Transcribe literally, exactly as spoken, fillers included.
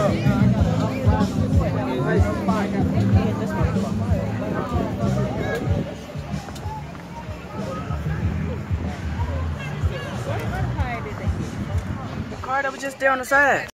The car that was just there on the side.